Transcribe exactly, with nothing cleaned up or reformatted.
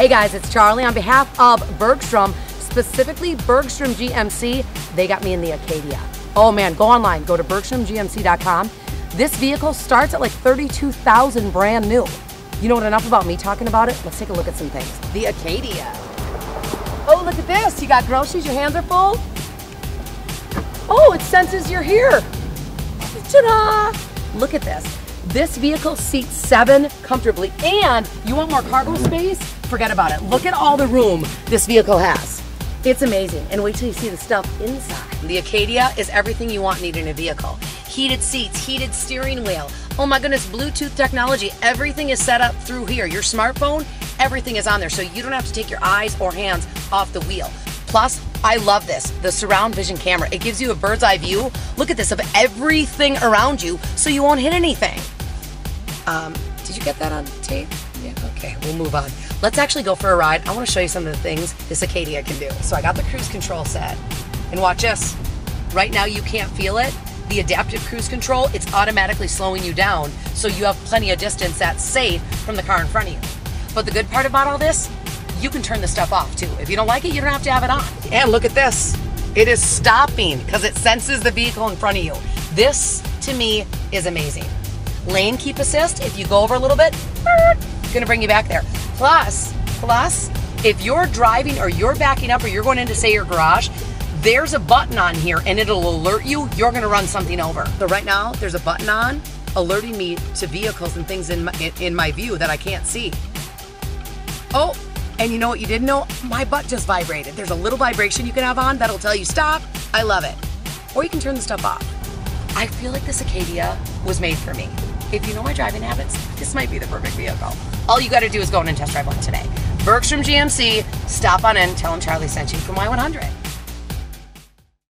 Hey guys, it's Charlie on behalf of Bergstrom, specifically Bergstrom G M C. They got me in the Acadia. Oh man, go online, go to bergstrom G M C dot com. This vehicle starts at like thirty-two thousand brand new. You know what, enough about me talking about it. Let's take a look at some things. The Acadia. Oh, look at this. You got groceries, your hands are full. Oh, it senses you're here. Ta-da! Look at this. This vehicle seats seven comfortably, and you want more cargo space? Forget about it. Look at all the room this vehicle has. It's amazing. And wait till you see the stuff inside. The Acadia is everything you want and need in a vehicle. Heated seats, heated steering wheel. Oh my goodness, Bluetooth technology. Everything is set up through here. Your smartphone, everything is on there, so you don't have to take your eyes or hands off the wheel. Plus, I love this, the surround vision camera. It gives you a bird's eye view. Look at this, of everything around you, so you won't hit anything. Um, did you get that on tape? Yeah, okay, we'll move on. Let's actually go for a ride. I wanna show you some of the things this Acadia can do. So I got the cruise control set, and watch this. Right now you can't feel it. The adaptive cruise control, it's automatically slowing you down, so you have plenty of distance that's safe from the car in front of you. But the good part about all this, you can turn the stuff off too. If you don't like it, you don't have to have it on. And look at this. It is stopping because it senses the vehicle in front of you. This, to me, is amazing. Lane keep assist, if you go over a little bit, it's gonna bring you back there. Plus, plus, if you're driving or you're backing up or you're going into, say, your garage, there's a button on here and it'll alert you you're gonna run something over. So right now, there's a button on alerting me to vehicles and things in my, in, in my view that I can't see. Oh, and you know what you didn't know? My butt just vibrated. There's a little vibration you can have on that'll tell you stop. I love it. Or you can turn the stuff off. I feel like this Acadia was made for me. If you know my driving habits, this might be the perfect vehicle. All you gotta do is go in and test drive one today. Bergstrom G M C, stop on in, tell them Charlie sent you from Y one hundred.